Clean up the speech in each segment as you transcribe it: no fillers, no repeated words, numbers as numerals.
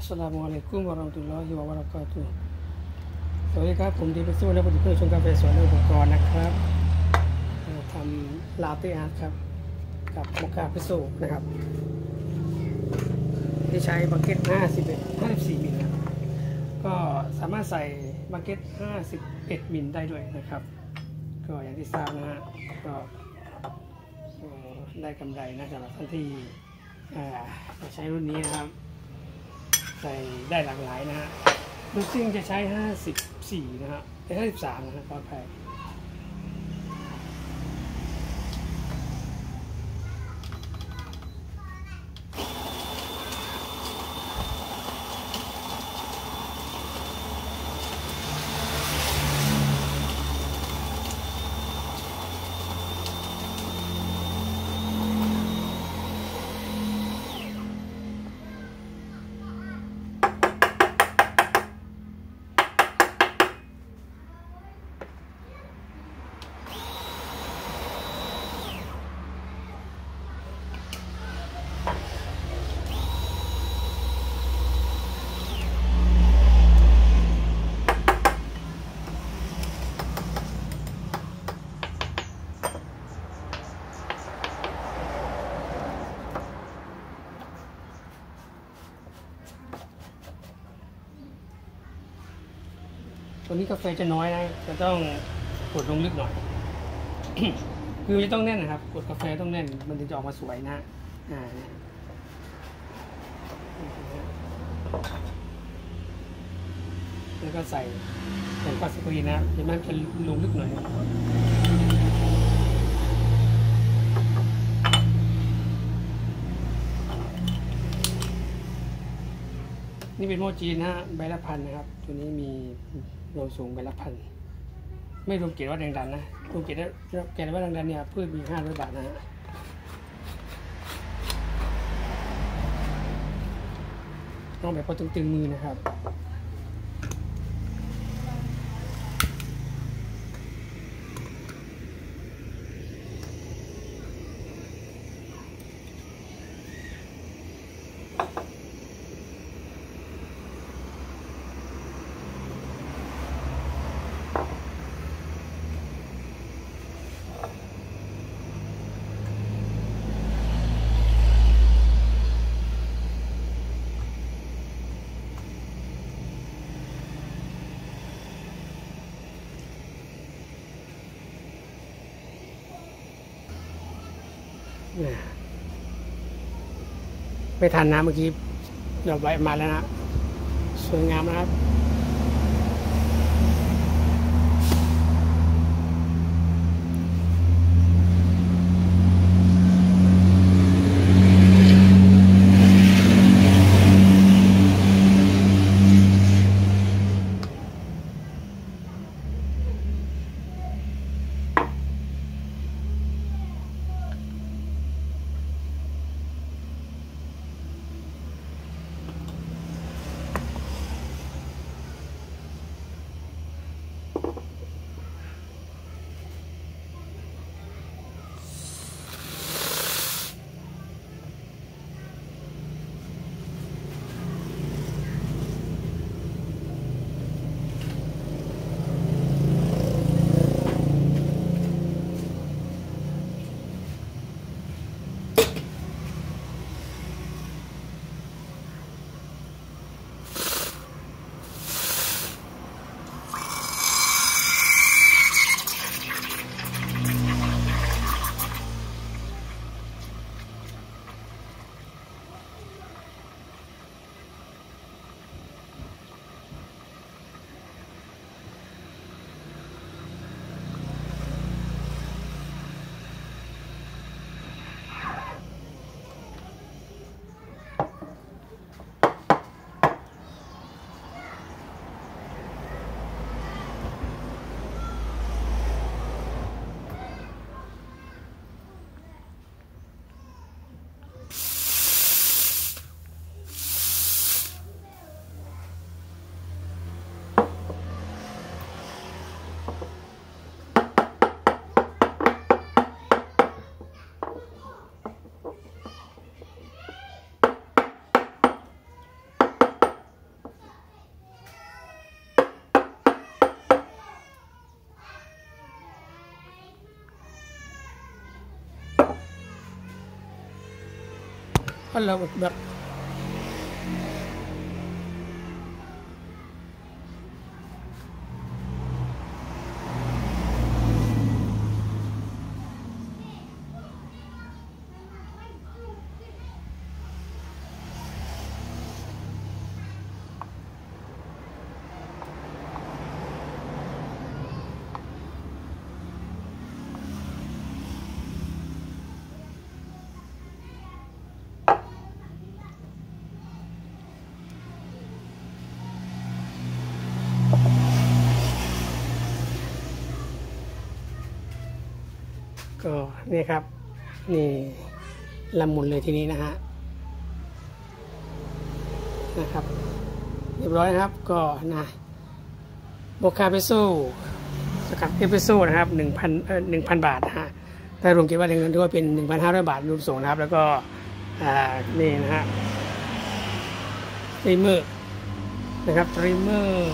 อัสสลามุอะลัยกุมวะเราะห์มะตุลลอฮิวะบะเราะกาตุฮ์สวัสดีครับผมดีเป็นสู้และผลิตเครื่องชงกาแฟสวนอุปกรณ์นะครับทำลาเต้อาร์ตครับกับโมคาเพรสโซ่นะครับที่ใช้บังเก็ต54 มิลนะก็สามารถใส่บังเก็ต51 มิลได้ด้วยนะครับก็อย่างที่ทราบนะฮะก็ได้กำไรนะสำหรับท่านที่จะใช้รุ่นนี้นะครับใส่ได้หลากหลายนะฮะลูกซิ่งจะใช้54นะฮะ53นะฮะปลอดภัยตัวนี้กาแฟจะน้อยนะจะต้องกดลงลึกหน่อย คือจะต้องแน่นนะครับกดกาแฟต้องแน่นมันถึงจะออกมาสวยนะแล้วก็ใส่ฟาสกรีนนะเห็นไหมจะลงลึกหน่อยนี่เป็นโมจีนนะใบละ1,000นะครับตัวนี้มีรวมสูงใบละ1,000ไม่รวมเกรดว่าแรงดันนะรวมเกรดว่าแรงดันเนี่ยพืชมี500 บาทนะฮะต้องแบบพอตึงๆมือนะครับไม่ทันนะเมื่อกี้เราไว้มาแล้วนะสวยงามนะครับ Allah Akbar.ก็นี่ครับนี่ละมุนเลยทีนี้นะครับเรียบร้อยนะครับก็นะโมคาเปโซ่สกัดเอสเปรสโซ่นะครับ1,000 บาทนะฮะถ้ารวมคิดว่าในเงินด้วยเป็น 1,500 บาทรวมส่งนะครับแล้วก็นี่นะฮะทริมเมอร์นะครับทริมเมอร์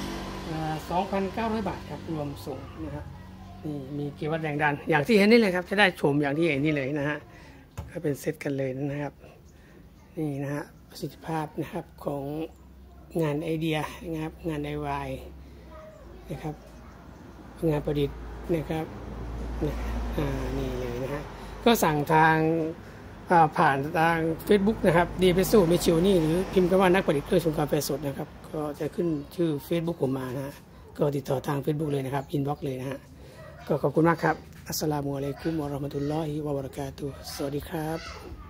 2,900 บาทครับรวมส่งนะครับนี่มีเกียร์วัดแรงดันอย่างที่เห็นนี่เลยครับจะได้ชมอย่างที่เห็นนี่เลยนะฮะก็เป็นเซตกันเลยนะครับนี่นะฮะประสิทธิภาพนะครับของงานไอเดียนะครับงาน DIY นะครับงานประดิษฐ์นะครับนี่เลยนะฮะก็สั่งทางผ่านทาง Facebook นะครับดีเพโซเมชิวนี่หรือพิมพ์คำว่านักประดิษฐ์เครื่องชงกาแฟสดนะครับก็จะขึ้นชื่อ Facebook ผมมานะฮะก็ติดต่อทาง Facebook เลยนะครับอินบ็อกซ์เลยนะฮะก็ขอบคุณมากครับอัสสลามุอะลัยกุมวะเราะห์มะตุลลอฮิวะบะเราะกาตุฮ์สวัสดีครับ